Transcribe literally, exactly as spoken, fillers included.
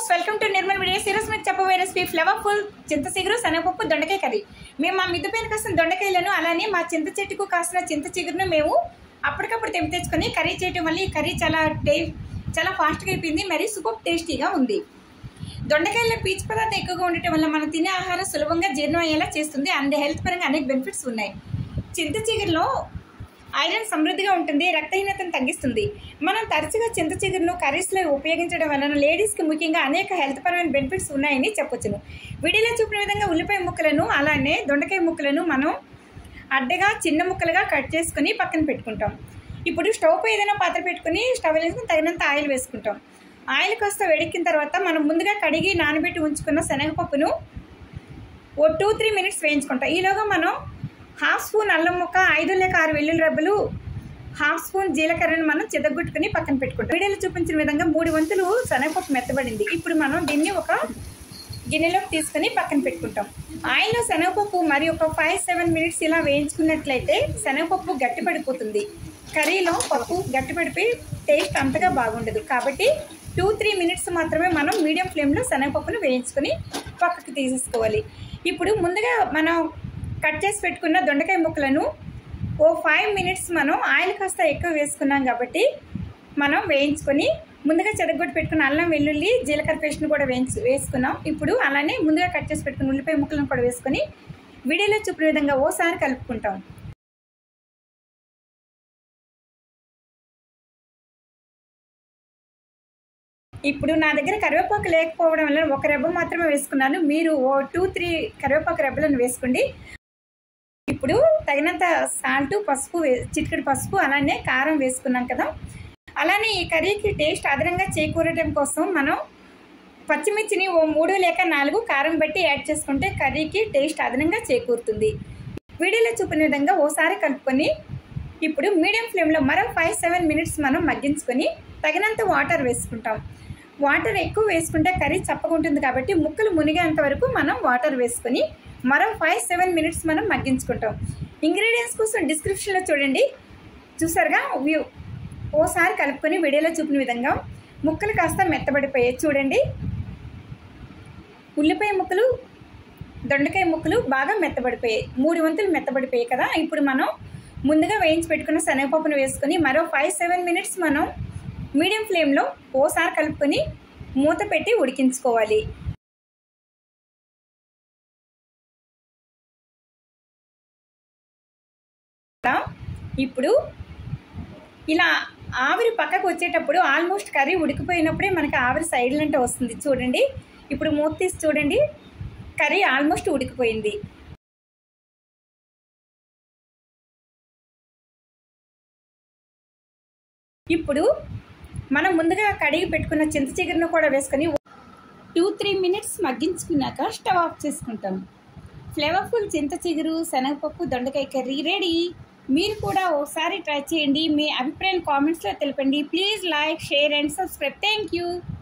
Most welcome to Nirmal videos. ఈరోజు మీకు చెప్పబోయే రెసిపీ ఫ్లేవర్ఫుల్ చింత చిగురు శనగపప్పు దొండకాయ కర్రీ. మేము మా మిద్దు పైన కాసిన దొండకాయలను అలానే మా చింత చెట్టుకు కాసిన చింత చిగురును మేము అప్పటికప్పుడు తెంపి తెచ్చుకొని కర్రీ చేయడం వల్ల ఈ కర్రీ చాలా టే చాలా ఫాస్ట్గా అయిపోయింది, మరి సూపర్ టేస్టీగా ఉంది. దొండకాయల్లో పీచు పదార్థం ఎక్కువగా ఉండటం వల్ల మనం తినే ఆహారం సులభంగా జీర్ణం అయ్యేలా చేస్తుంది. అండ్ హెల్త్ పరంగా అనేక బెనిఫిట్స్ ఉన్నాయి. చింత చిగురులో ఐరన్ సమృద్ధిగా ఉంటుంది, రక్తహీనతను తగ్గిస్తుంది. మనం తరచుగా చింత చిగురును కర్రీస్లో ఉపయోగించడం వలన లేడీస్కి ముఖ్యంగా అనేక హెల్త్ పరమైన బెనిఫిట్స్ ఉన్నాయని చెప్పొచ్చును. వీడియోలో చూపిన విధంగా ఉల్లిపాయ ముక్కలను అలానే దొండకాయ ముక్కలను మనం అడ్డగా చిన్న ముక్కలుగా కట్ చేసుకుని పక్కన పెట్టుకుంటాం. ఇప్పుడు స్టవ్ పై ఏదైనా పాత్ర పెట్టుకుని స్టవ్ వేసుకుని తగినంత ఆయిల్ వేసుకుంటాం. ఆయిల్ కాస్త వేడెక్కిన తర్వాత మనం ముందుగా కడిగి నానబెట్టి ఉంచుకున్న శనగపప్పును ఓ టూ త్రీ మినిట్స్ వేయించుకుంటాం. ఈలోగా మనం హాఫ్ స్పూన్ అల్లం ముక్క, ఐదు లేక ఆరు వెల్లుల్లి రెబ్బలు, హాఫ్ స్పూన్ జీలకర్రను మనం చెదగొట్టుకుని పక్కన పెట్టుకుంటాం. వీడియోలో చూపించిన విధంగా మూడు వంతులు శనగపప్పు మెత్తబడింది. ఇప్పుడు మనం దీన్ని ఒక గిన్నెలోకి తీసుకుని పక్కన పెట్టుకుంటాం. ఆయిల్లో శనగపప్పు మరి ఒక ఫైవ్ సెవెన్ మినిట్స్ ఇలా వేయించుకున్నట్లయితే శనగపప్పు గట్టిపడిపోతుంది. కర్రీలో పప్పు గట్టిపడిపోయి టేస్ట్ అంతగా బాగుండదు. కాబట్టి టూ త్రీ మినిట్స్ మాత్రమే మనం మీడియం ఫ్లేమ్లో శనగపప్పును వేయించుకొని పక్కకు తీసేసుకోవాలి. ఇప్పుడు ముందుగా మనం కట్ చేసి పెట్టుకున్న దొండకాయ ముక్కలను ఓ ఫైవ్ మినిట్స్ మనం ఆయిల్ కాస్త ఎక్కువ వేసుకున్నాం కాబట్టి మనం వేయించుకొని ముందుగా చెదగొట్టి పెట్టుకున్న అల్లం వెల్లుల్లి జీలకర్ర పేస్ట్ను కూడా వేయించి వేసుకున్నాం. ఇప్పుడు అలానే ముందుగా కట్ చేసి పెట్టుకున్న ఉల్లిపాయ ముక్కలను కూడా వేసుకొని వీడియోలో చూపిన విధంగా ఓసారి కలుపుకుంటాం. ఇప్పుడు నా దగ్గర కరివేపాకు లేకపోవడం వల్ల ఒక రెబ్బ మాత్రమే వేసుకున్నాను. మీరు ఓ టూ త్రీ కరివేపాకు రెబ్బలను వేసుకోండి. ఇప్పుడు తగినంత సాల్ట్, పసుపు, చిటికెడు పసుపు అలానే కారం వేసుకున్నాం కదా. అలానే ఈ కర్రీకి టేస్ట్ అదనంగా చేకూరడం కోసం మనం పచ్చిమిర్చిని ఓ మూడు లేక నాలుగు కారం బట్టి యాడ్ చేసుకుంటే కర్రీకి టేస్ట్ అదనంగా చేకూరుతుంది. వీడియోలో చూపిన విధంగా ఓసారి కలుపుకొని ఇప్పుడు మీడియం ఫ్లేమ్లో మరో ఫైవ్ సెవెన్ మినిట్స్ మనం మగ్గించుకొని తగినంత వాటర్ వేసుకుంటాం. వాటర్ ఎక్కువ వేసుకుంటే కర్రీ చప్పకుంటుంది కాబట్టి ముక్కలు మునిగేంత వరకు మనం వాటర్ వేసుకొని మరో ఫైవ్ సెవెన్ మినిట్స్ మనం మగ్గించుకుంటాం. ఇంగ్రీడియంట్స్ కోసం డిస్క్రిప్షన్లో చూడండి. చూసారుగా, వ్యూ ఓసారి కలుపుకొని వీడియోలో చూపిన విధంగా ముక్కలు కాస్త మెత్తబడిపోయాయి. చూడండి, ఉల్లిపాయ ముక్కలు, దొండకాయ ముక్కలు బాగా మెత్తబడిపోయాయి, మూడు వంతులు మెత్తబడిపోయాయి కదా. ఇప్పుడు మనం ముందుగా వేయించి పెట్టుకున్న శనగపప్పును వేసుకొని మరో ఫైవ్ సెవెన్ మినిట్స్ మనం మీడియం ఫ్లేమ్లో ఓసారి కలుపుకొని మూత పెట్టి ఉడికించుకోవాలి. ఇప్పుడు ఇలా ఆవిరి పక్కకు వచ్చేటప్పుడు ఆల్మోస్ట్ కర్రీ ఉడికిపోయినప్పుడే మనకి ఆవిరి సైడ్ అంటే వస్తుంది. చూడండి, ఇప్పుడు మూత తీసి చూడండి, కర్రీ ఆల్మోస్ట్ ఉడికిపోయింది. ఇప్పుడు మనం ముందుగా కడిగి పెట్టుకున్న చింత చిగురును కూడా వేసుకొని టూ త్రీ మినిట్స్ మగ్గించుకున్నాక స్టవ్ ఆఫ్ చేసుకుంటాం. ఫ్లేవర్ఫుల్ చింత చిగురు శనగపప్పు దొండకాయ కర్రీ రెడీ. మీరు కూడా ఒకసారి ట్రై చేయండి. మీ అభిప్రాయం కామెంట్స్లో తెలపండి. Please like, share and subscribe. Thank you.